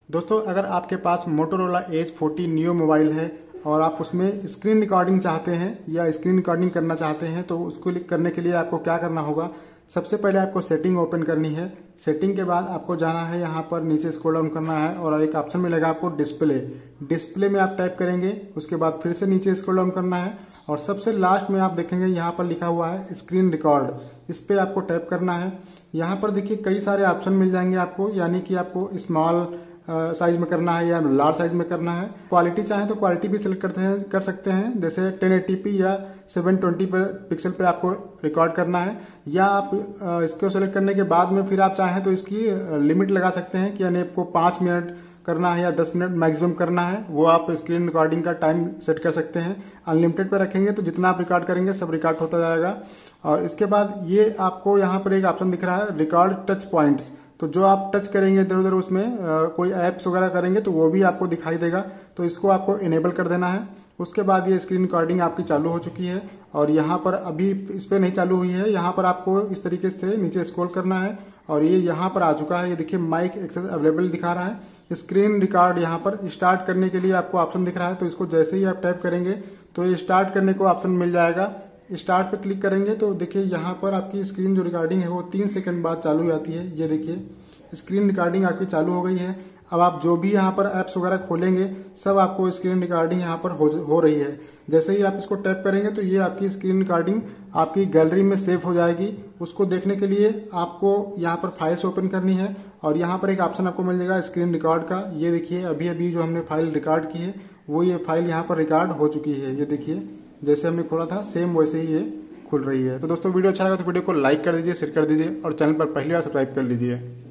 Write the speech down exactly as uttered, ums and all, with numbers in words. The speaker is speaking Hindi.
दोस्तों, अगर आपके पास Motorola edge forty neo mobile है और आप उसमें स्क्रीन रिकॉर्डिंग चाहते हैं या स्क्रीन रिकॉर्डिंग करना चाहते हैं तो उसको करने के लिए आपको क्या करना होगा। सबसे पहले आपको सेटिंग ओपन करनी है। सेटिंग के बाद आपको जाना है, यहाँ पर नीचे स्क्रॉल डाउन करना है और एक ऑप्शन मिलेगा आपको डिस्प्ले। डिस्प्ले में आप टाइप करेंगे, उसके बाद फिर से नीचे स्क्रॉल डाउन करना है और सबसे लास्ट में आप देखेंगे यहाँ पर लिखा हुआ है स्क्रीन रिकॉर्ड। इस पर आपको टैप करना है। यहाँ पर देखिए कई सारे ऑप्शन मिल जाएंगे आपको, यानी कि आपको स्मॉल साइज में करना है या लार्ज साइज में करना है। क्वालिटी चाहें तो क्वालिटी भी सिलेक्ट करते हैं कर सकते हैं, जैसे टेन एटी पी या सेवन ट्वेंटी पर पिक्सल पे आपको रिकॉर्ड करना है। या आप इसको सेलेक्ट करने के बाद में फिर आप चाहें तो इसकी लिमिट लगा सकते हैं कि यानी आपको पाँच मिनट करना है या दस मिनट मैक्सिमम करना है, वो आप स्क्रीन रिकॉर्डिंग का टाइम सेट कर सकते हैं। अनलिमिटेड पर रखेंगे तो जितना आप रिकॉर्ड करेंगे सब रिकॉर्ड होता जाएगा। और इसके बाद ये आपको यहाँ पर एक ऑप्शन दिख रहा है रिकॉर्ड टच पॉइंट्स। तो जो आप टच करेंगे इधर उधर उसमें आ, कोई ऐप्स वगैरह करेंगे तो वो भी आपको दिखाई देगा, तो इसको आपको इनेबल कर देना है। उसके बाद ये स्क्रीन रिकॉर्डिंग आपकी चालू हो चुकी है और यहाँ पर अभी इस पर नहीं चालू हुई है। यहाँ पर आपको इस तरीके से नीचे स्क्रॉल करना है और ये यहाँ पर आ चुका है। ये देखिए माइक एक्सेस अवेलेबल दिखा रहा है। स्क्रीन रिकॉर्ड यहाँ पर स्टार्ट करने के लिए आपको ऑप्शन दिख रहा है, तो इसको जैसे ही आप टाइप करेंगे तो ये स्टार्ट करने को ऑप्शन मिल जाएगा। स्टार्ट पे क्लिक करेंगे तो देखिए यहाँ पर आपकी स्क्रीन जो रिकॉर्डिंग है वो तीन सेकंड बाद चालू हो जाती है। ये देखिए स्क्रीन रिकॉर्डिंग आपकी चालू हो गई है। अब आप जो भी यहाँ पर ऐप्स वगैरह खोलेंगे सब आपको स्क्रीन रिकॉर्डिंग यहाँ पर हो, हो रही है। जैसे ही आप इसको टैप करेंगे तो ये आपकी स्क्रीन रिकॉर्डिंग आपकी गैलरी में सेव हो जाएगी। उसको देखने के लिए आपको यहाँ पर फाइल्स ओपन करनी है और यहाँ पर एक ऑप्शन आपको मिल जाएगा स्क्रीन रिकॉर्ड का। ये देखिए अभी अभी जो हमने फाइल रिकॉर्ड की है वो ये फाइल यहाँ पर रिकॉर्ड हो चुकी है। ये देखिए जैसे हमने खोला था सेम वैसे ही ये खुल रही है। तो दोस्तों वीडियो अच्छा लगा तो वीडियो को लाइक कर दीजिए, शेयर कर दीजिए और चैनल पर पहली बार सब्सक्राइब कर लीजिए।